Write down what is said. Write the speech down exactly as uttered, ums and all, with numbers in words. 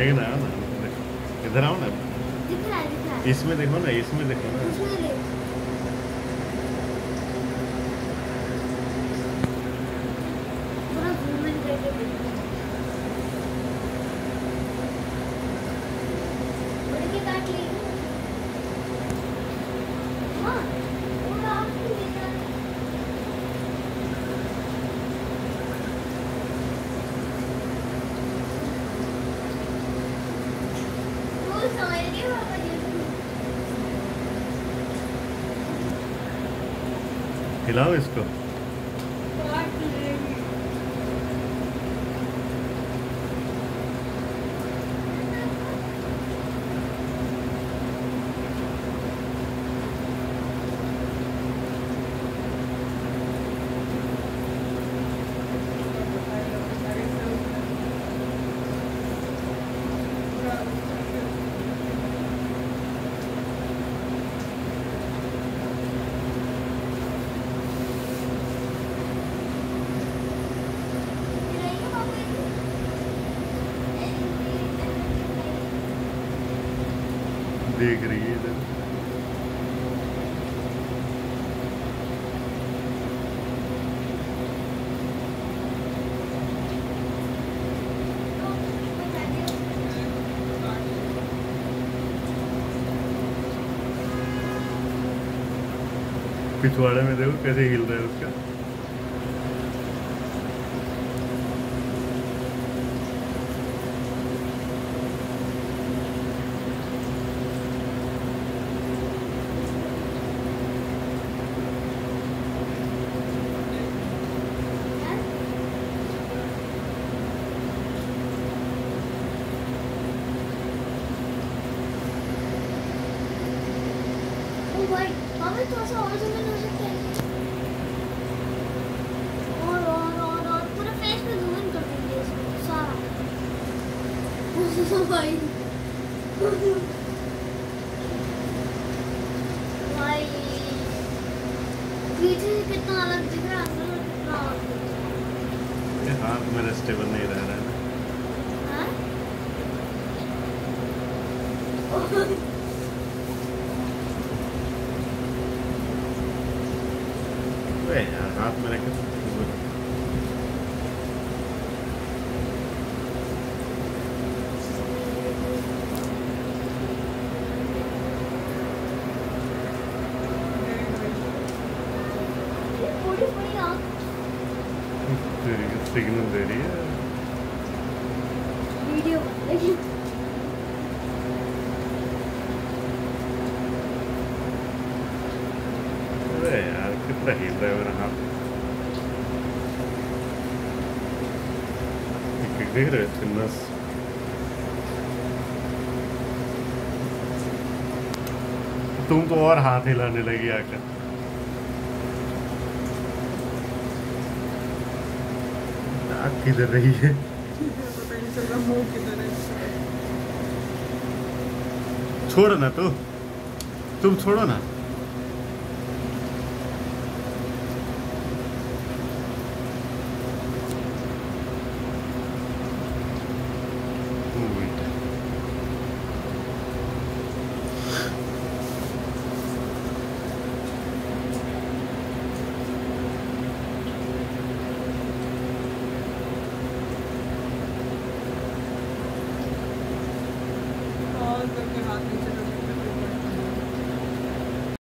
लेकिन आओ ना, इधर आओ ना। दिख रहा है, दिख रहा है। इसमें देखो ना, इसमें देखो ना। इसमें देख। पूरा zoom in करके देखो। बड़े के काट ली। हाँ, पूरा आपकी देखा। वो समझ गए पापा जी। हिलाओ इसको। काट लेंगे। हिलाइए पापा जी। देख रही है इधर। पिछवाड़े में देखो कैसे हिल रहा है उसका। ओ भाई, पापा थोड़ा सा और zoom in हो सकता है। और और और और पूरा फेस पे zoom in कर देंगे इसको सारा। ओ भाई। भाई पीछे से कितना अलग दिख रहा है, अंदर से कितना अलग दिख रहा ये हाथ मेरा स्टेबल नहीं रह रहा है ना। है। हाँ? अबे यार, हाथ मेरा कैसे। ये पूरी पूरी आँख सिग्नल दे रही है। वीडियो लेकिन अरे यार, कितना हिल रहा है मेरा हाथ। देख रहे हो इसकी नस। तुम तो और हाथ हिलाने लगी आकर। नाक किधर रही है? पता नहीं चल रहा मुंह किधर है। छोड़ो ना, तो तुम छोड़ो ना। उल्टा। और करके हाथ नीचे